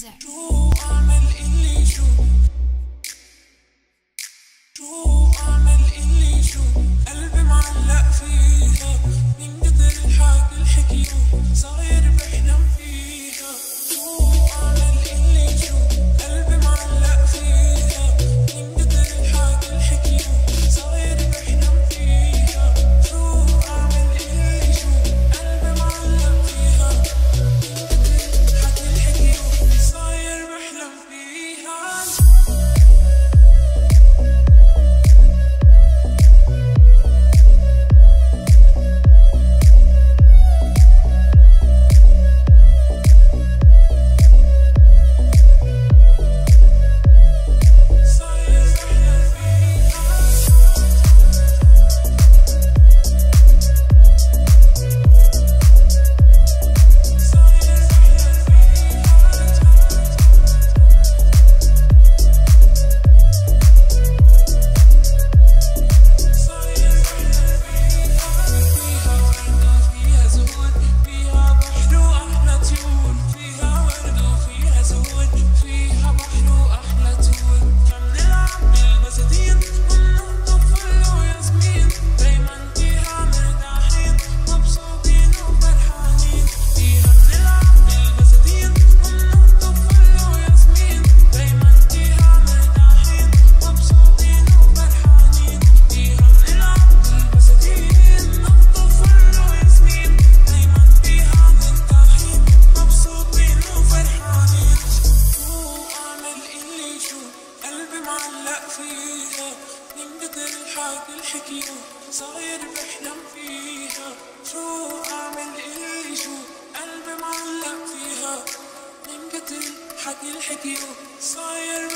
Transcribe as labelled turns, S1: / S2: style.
S1: موزع.
S2: شو اعمل اللي شو اعمل اللي شو قلبي معلق فيها من قدر الحكي الحكيو صاير بحلم فيها. شو اعمل اللي شو قلبي معلق فيها من قدر الحكي الحكيو صاير بحلم فيها. شو اعمل اللي شو قلبي معلق فيها من قدر الحكي الحكيو صاير بحلم فيها. معلق فيها من قدر الحكي الحكيو صاير بحلم فيها. شو اعمل اللي شو قلبي معلق فيها من قدر الحكي الحكيو صاير